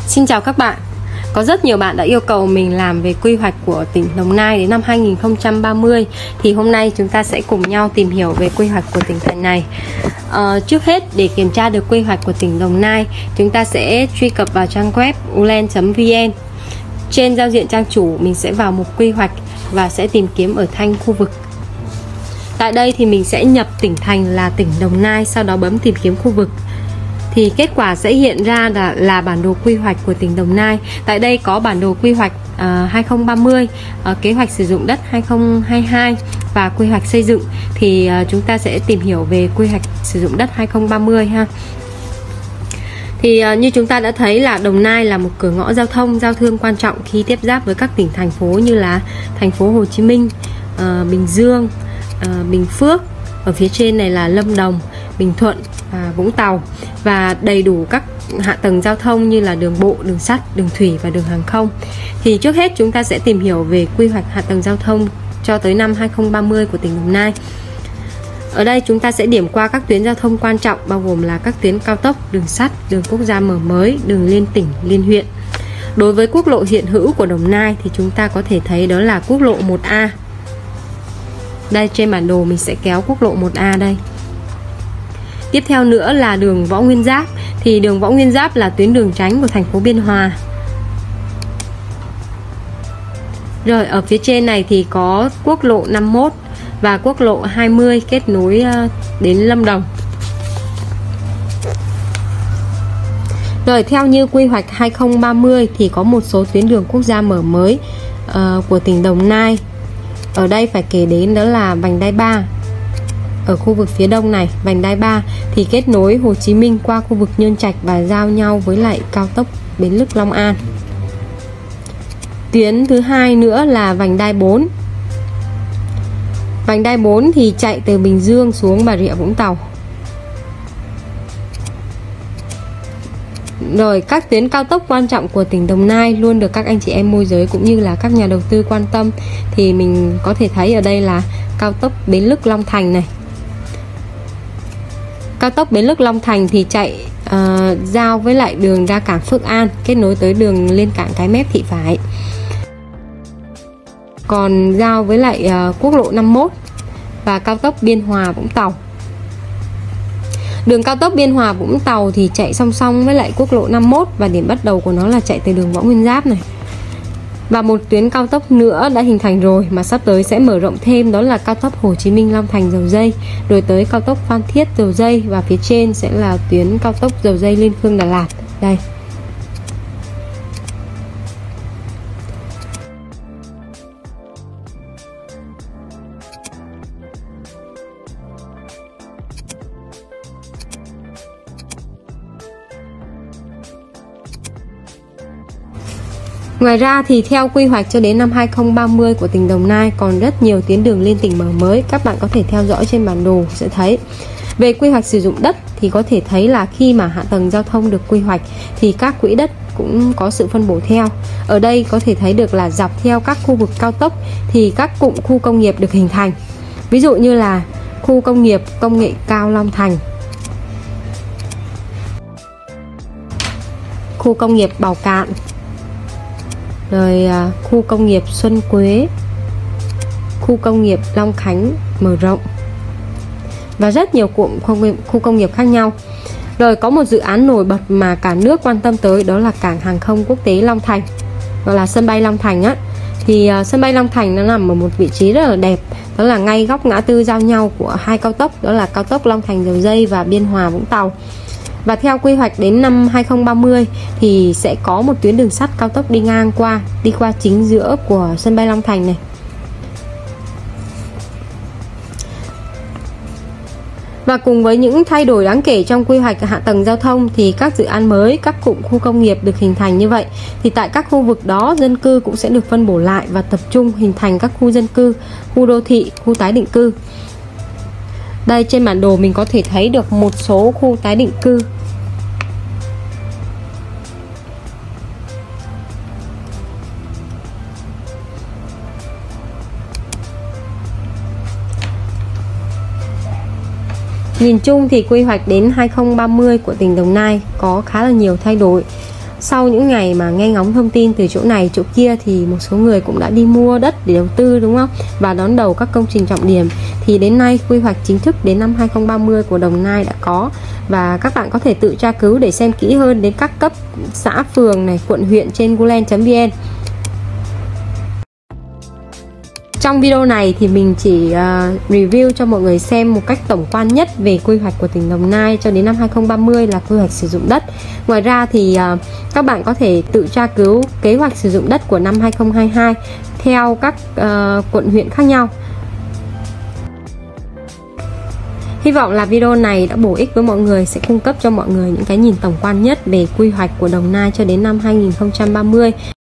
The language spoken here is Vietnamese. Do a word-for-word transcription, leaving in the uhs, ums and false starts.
Xin chào các bạn. Có rất nhiều bạn đã yêu cầu mình làm về quy hoạch của tỉnh Đồng Nai đến năm hai nghìn không trăm ba mươi. Thì hôm nay chúng ta sẽ cùng nhau tìm hiểu về quy hoạch của tỉnh thành này. à, Trước hết, để kiểm tra được quy hoạch của tỉnh Đồng Nai, chúng ta sẽ truy cập vào trang web ulen chấm vn. Trên giao diện trang chủ, mình sẽ vào mục quy hoạch và sẽ tìm kiếm ở thanh khu vực. Tại đây thì mình sẽ nhập tỉnh thành là tỉnh Đồng Nai, sau đó bấm tìm kiếm khu vực. Thì kết quả sẽ hiện ra là, là bản đồ quy hoạch của tỉnh Đồng Nai. Tại đây có bản đồ quy hoạch uh, hai không ba mươi, uh, kế hoạch sử dụng đất hai không hai hai và quy hoạch xây dựng. Thì uh, chúng ta sẽ tìm hiểu về quy hoạch sử dụng đất hai không ba mươi ha. Thì uh, như chúng ta đã thấy là Đồng Nai là một cửa ngõ giao thông, giao thương quan trọng khi tiếp giáp với các tỉnh thành phố như là thành phố Hồ Chí Minh, uh, Bình Dương, uh, Bình Phước. Ở phía trên này là Lâm Đồng, Bình Thuận và Vũng Tàu, và đầy đủ các hạ tầng giao thông như là đường bộ, đường sắt, đường thủy và đường hàng không. Thì trước hết chúng ta sẽ tìm hiểu về quy hoạch hạ tầng giao thông cho tới năm hai không ba mươi của tỉnh Đồng Nai. Ở đây chúng ta sẽ điểm qua các tuyến giao thông quan trọng, bao gồm là các tuyến cao tốc, đường sắt, đường quốc gia mở mới, đường liên tỉnh, liên huyện. Đối với quốc lộ hiện hữu của Đồng Nai thì chúng ta có thể thấy đó là quốc lộ một A. Đây, trên bản đồ mình sẽ kéo quốc lộ một A đây. Tiếp theo nữa là đường Võ Nguyên Giáp. Thì đường Võ Nguyên Giáp là tuyến đường tránh của thành phố Biên Hòa. Rồi ở phía trên này thì có quốc lộ năm mươi mốt và quốc lộ hai mươi kết nối đến Lâm Đồng. Rồi theo như quy hoạch hai không ba mươi thì có một số tuyến đường quốc gia mở mới uh, của tỉnh Đồng Nai. Ở đây phải kể đến đó là vành đai ba. Ở khu vực phía đông này, vành đai ba thì kết nối Hồ Chí Minh qua khu vực Nhơn Trạch và giao nhau với lại cao tốc Bến Lức Long An. Tuyến thứ hai nữa là vành đai bốn. Vành đai bốn thì chạy từ Bình Dương xuống Bà Rịa Vũng Tàu. Rồi các tuyến cao tốc quan trọng của tỉnh Đồng Nai luôn được các anh chị em môi giới cũng như là các nhà đầu tư quan tâm. Thì mình có thể thấy ở đây là cao tốc Bến Lức Long Thành này. Cao tốc Bến Lức Long Thành thì chạy uh, giao với lại đường ra cảng Phước An, kết nối tới đường lên cảng Cái Mép Thị Vải. Còn giao với lại uh, quốc lộ năm mươi mốt và cao tốc Biên Hòa Vũng Tàu. Đường cao tốc Biên Hòa Vũng Tàu thì chạy song song với lại quốc lộ năm mươi mốt và điểm bắt đầu của nó là chạy từ đường Võ Nguyên Giáp này. Và một tuyến cao tốc nữa đã hình thành rồi mà sắp tới sẽ mở rộng thêm, đó là cao tốc Hồ Chí Minh Long Thành Dầu Dây, rồi tới cao tốc Phan Thiết Dầu Dây, và phía trên sẽ là tuyến cao tốc Dầu Dây Liên Khương Đà Lạt. Đây. Ngoài ra thì theo quy hoạch cho đến năm hai không ba mươi của tỉnh Đồng Nai còn rất nhiều tuyến đường liên tỉnh mở mới. Các bạn có thể theo dõi trên bản đồ sẽ thấy. Về quy hoạch sử dụng đất thì có thể thấy là khi mà hạ tầng giao thông được quy hoạch thì các quỹ đất cũng có sự phân bổ theo. Ở đây có thể thấy được là dọc theo các khu vực cao tốc thì các cụm khu công nghiệp được hình thành. Ví dụ như là khu công nghiệp công nghệ cao Long Thành, khu công nghiệp Bào Cạn, rồi à, khu công nghiệp Xuân Quế, khu công nghiệp Long Khánh mở rộng và rất nhiều cụm khu công nghiệp khác nhau. Rồi có một dự án nổi bật mà cả nước quan tâm tới, đó là cảng hàng không quốc tế Long Thành, gọi là sân bay Long Thành á. Thì à, sân bay Long Thành nó nằm ở một vị trí rất là đẹp, đó là ngay góc ngã tư giao nhau của hai cao tốc, đó là cao tốc Long Thành Dầu Dây và Biên Hòa Vũng Tàu. Và theo quy hoạch đến năm hai không ba mươi thì sẽ có một tuyến đường sắt cao tốc đi ngang qua, đi qua chính giữa của sân bay Long Thành này. Và cùng với những thay đổi đáng kể trong quy hoạch hạ tầng giao thông thì các dự án mới, các cụm khu công nghiệp được hình thành như vậy. Thì tại các khu vực đó dân cư cũng sẽ được phân bổ lại và tập trung hình thành các khu dân cư, khu đô thị, khu tái định cư. Đây, trên bản đồ mình có thể thấy được một số khu tái định cư. Nhìn chung thì quy hoạch đến hai không ba mươi của tỉnh Đồng Nai có khá là nhiều thay đổi. sau những ngày mà nghe ngóng thông tin từ chỗ này chỗ kia thì một số người cũng đã đi mua đất để đầu tư, đúng không? Và đón đầu các công trình trọng điểm. Thì đến nay quy hoạch chính thức đến năm hai không ba mươi của Đồng Nai đã có, và các bạn có thể tự tra cứu để xem kỹ hơn đến các cấp xã, phường này, quận, huyện trên gulen chấm vn. Trong video này thì mình chỉ uh, review cho mọi người xem một cách tổng quan nhất về quy hoạch của tỉnh Đồng Nai cho đến năm hai không ba mươi là quy hoạch sử dụng đất. Ngoài ra thì uh, các bạn có thể tự tra cứu kế hoạch sử dụng đất của năm hai không hai hai theo các uh, quận huyện khác nhau. Hy vọng là video này đã bổ ích với mọi người, sẽ cung cấp cho mọi người những cái nhìn tổng quan nhất về quy hoạch của Đồng Nai cho đến năm hai không ba mươi.